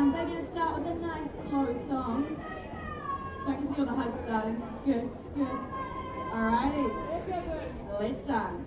they're going to start with a nice slow song. So I can see all the hugs starting. It's good, it's good. Alrighty, let's dance.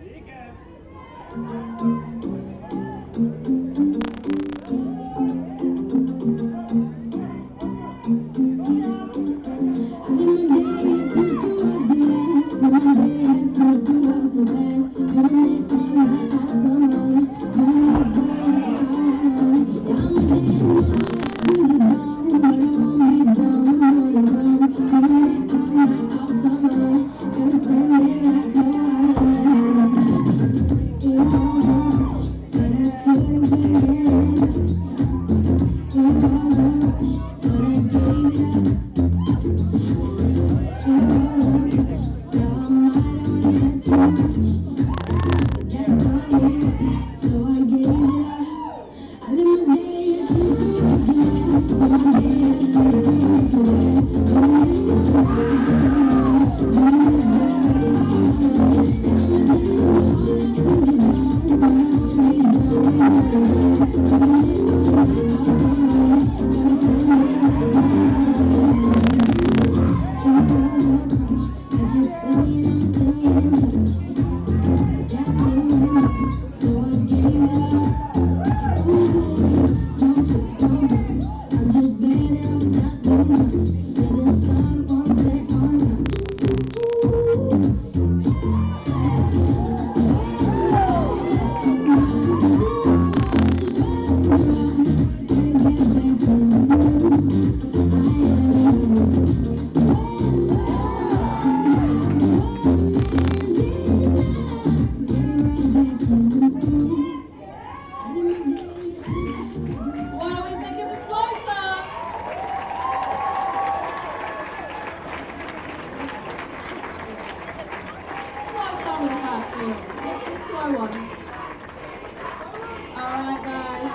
Alright guys,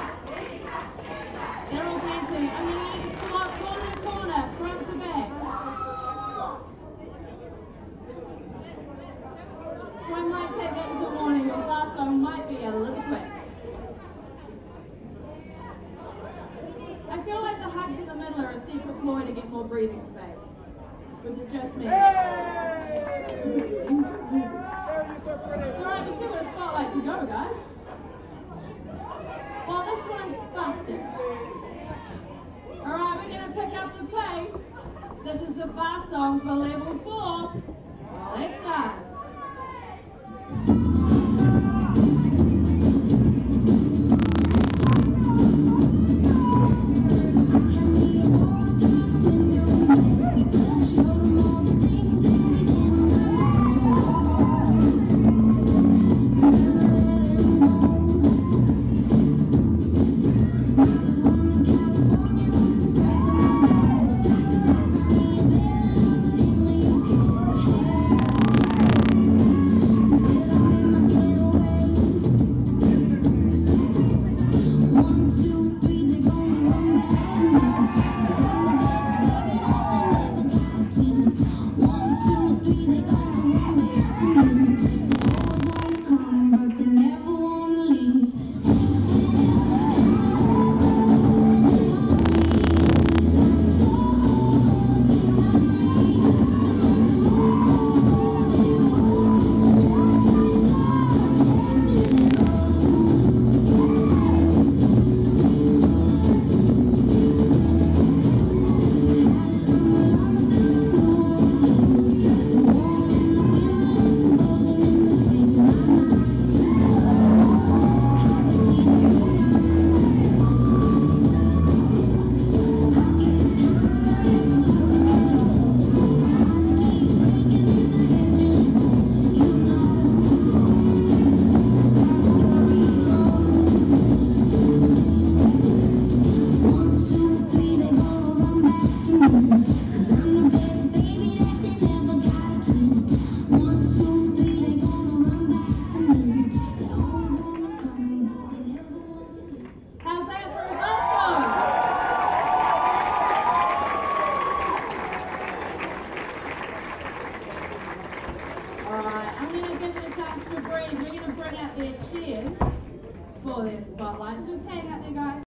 they're all dancing. I'm going to need to swap corner to corner, front to back. So I might take that as a warning, your fast song might be a little quick. I feel like the hugs in the middle are a secret ploy to get more breathing space. Or is it just me? It's alright, we've still got a spotlight to go, guys. Well, this one's faster. Alright, we're going to pick up the pace. This is the fast song for level 4. Let's dance. We're going to bring out their chairs for their spotlights. Just hang out there, guys.